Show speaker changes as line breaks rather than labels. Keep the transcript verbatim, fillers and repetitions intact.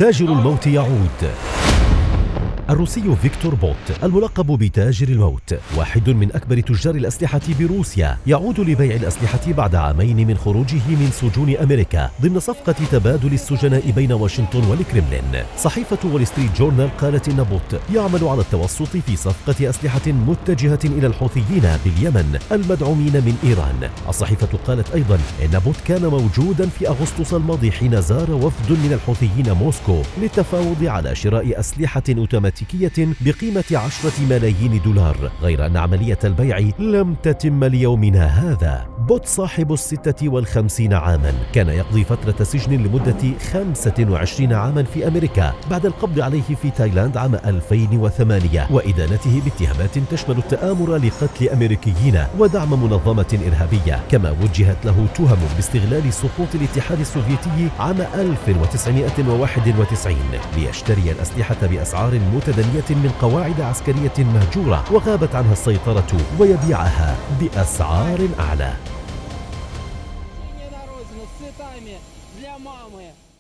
تاجر الموت يعود. الروسي فيكتور بوت الملقب بتاجر الموت واحد من أكبر تجار الأسلحة بروسيا يعود لبيع الأسلحة بعد عامين من خروجه من سجون أمريكا ضمن صفقة تبادل السجناء بين واشنطن والكرملين. صحيفة وول ستريت جورنال قالت إن بوت يعمل على التوسط في صفقة أسلحة متجهة إلى الحوثيين باليمن المدعومين من إيران. الصحيفة قالت أيضا إن بوت كان موجودا في أغسطس الماضي حين زار وفد من الحوثيين موسكو للتفاوض على شراء أسلحة أوتوماتيكية بقيمة عشرة ملايين دولار، غير أن عملية البيع لم تتم ليومنا هذا. بوت صاحب الستة والخمسين عاما كان يقضي فترة سجن لمدة خمسة وعشرين عاما في أمريكا بعد القبض عليه في تايلاند عام ألفين وثمانية وإدانته باتهامات تشمل التآمر لقتل أمريكيين ودعم منظمة إرهابية، كما وجهت له تهم باستغلال سقوط الاتحاد السوفيتي عام ألف وتسعمائة وواحد وتسعين ليشتري الأسلحة بأسعار متدنية من قواعد عسكرية مهجورة وغابت عنها السيطرة ويبيعها بأسعار أعلى.
Для мамы.